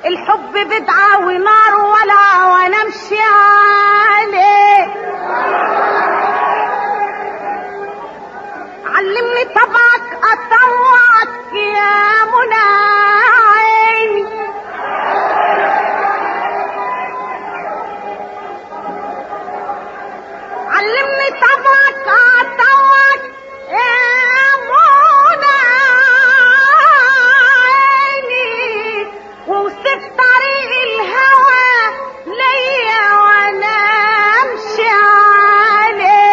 الحب بدعة ونار ولا وانا امشي عليه. علمني طبعك اطوعك يا منى عيني. علمني طبعك اطوعك يا منى عيني. ووصف طريق الهوى ليا وانا امشي عليه.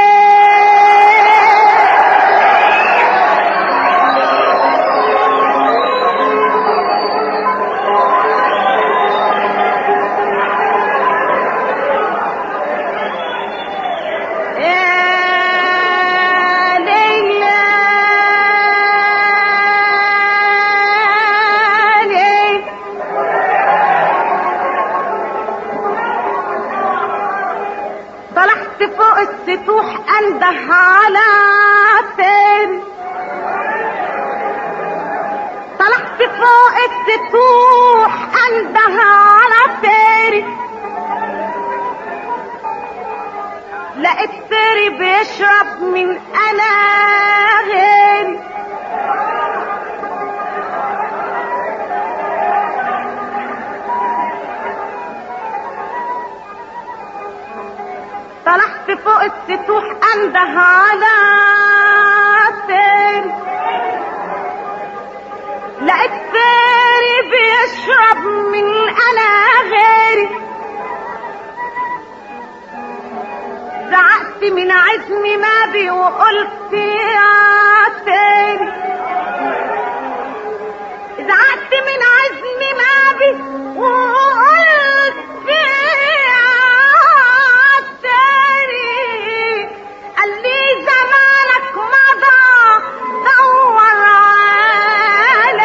طلعت فوق السطوح انده على فين. طلعت فوق السطوح انده على فين. لقيت فيري بيشرب من انا غيري. طلعت فوق السطوح انده على فين. لقيت فيري بيشرب من انا غيري. زعقت من عزمي ما بي وقلت يا فيري. زعقت من عزمي ما بي وقلت قال لي زمانك مضى دور على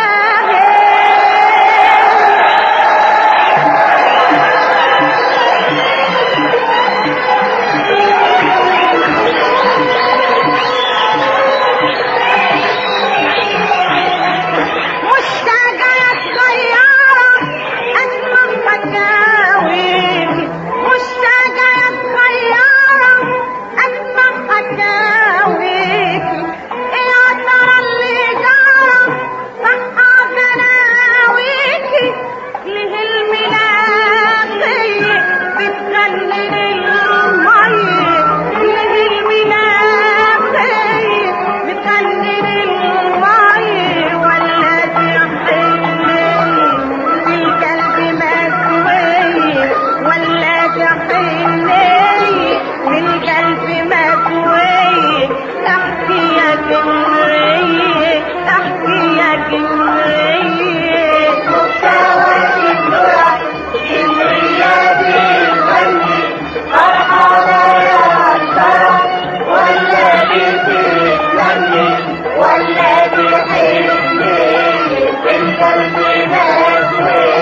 مشتاقة يا صغيرة اسمع حكاويكي. مشتاقة يا صغيرة اسمع حكاويكي. يا ترى اللي جرى صحى غناويكي. ليه الملاقية بتغني للمية. ليه الملاقية بتغني للمية. ولا تحني بالقلب مسوية. ولا تحني بالقلب مسوية. احكي يا جمرية احكي يا جمرية. مستوى الدرع جمرية بتغني فرحانة يا ترى. ولا بتتغني ولا بتحني بالقلب مسوية.